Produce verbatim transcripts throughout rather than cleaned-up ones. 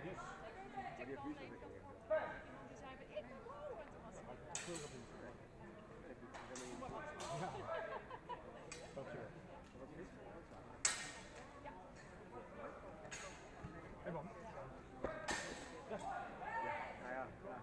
Yes. Die heeft niet iemand die zei bij ik wow en toen was het Veel gebied. ja. Dankjewel. Wat is het? Ja. Hé man. Ja. Ja, ja, ja.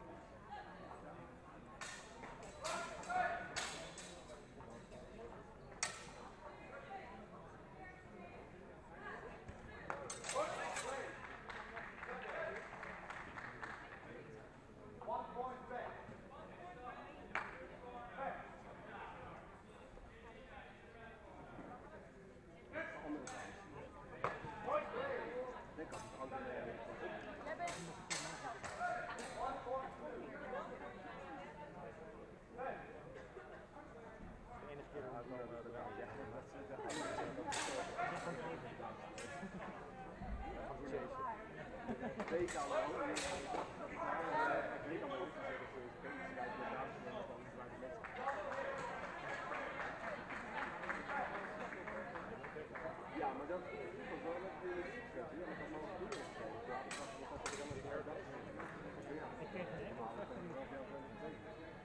Weet al wel, dat ik weet al wel dat ze ja, maar dat is wel een hele discussie. Ja, maar dat mag ook niet zijn. Ja, dat was nog altijd een andere herdag. Ja, Ik kreeg het helemaal dat is wel heel veel gezegd.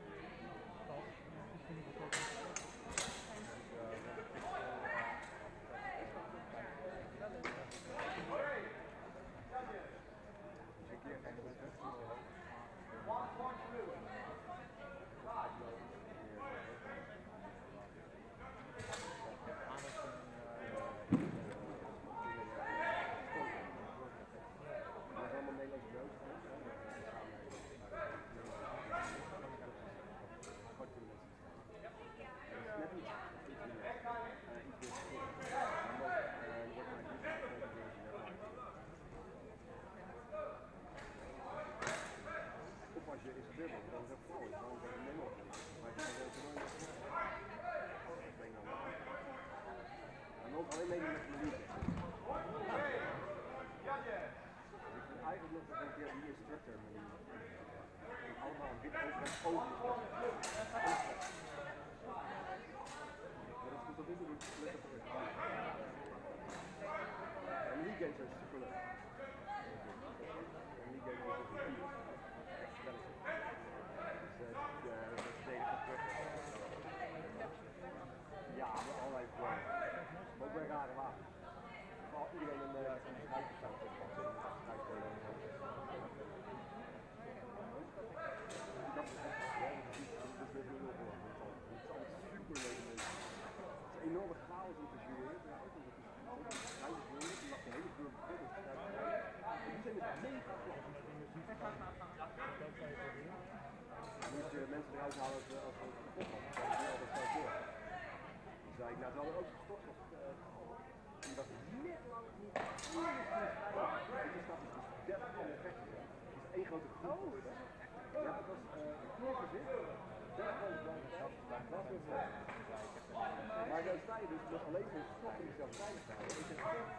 Alleen meedoen met de milieu. Ik vind eigenlijk nog dat een keer die instructor met die allemaal een wit overheid ogen. Maar dat is goed dat niet doen, let op het. En die games is super leuk. En die games is super leuk. Dus dat is tegen ja, maar allerlei vormen. Maar ook bij rare wapens. Vooral iedereen een gebruiker zou zetten. Dat is echt wel. Dat is weer heel veel. Het is altijd super leuk. Het is een enorme chaos om te jureren. Het is ruimte jureren. Je mag de hele club beginnen. Die zijn het mega groot. Dan moet je mensen eruit halen als het kapot was. Dat is altijd zo door. Zei ik, nou ze hadden ook gestopt op uh, dat is net lang niet deze stad is dus dertig van de effecten. Het is één grote groep. Oh, ja, dat was uh, een knoorgezicht. dertig van de blanke stad. Maar dan sta je dus met alleen zo'n stop in jezelf veilig te houden. Ik heb